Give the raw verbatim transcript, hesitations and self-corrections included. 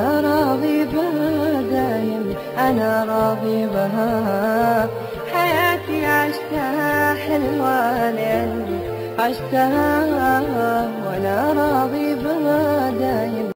أنا راضي بها دايم، أنا راضي بها. حياتي عشتها حلوة لأني عشتها، وأنا راضي بها دايم،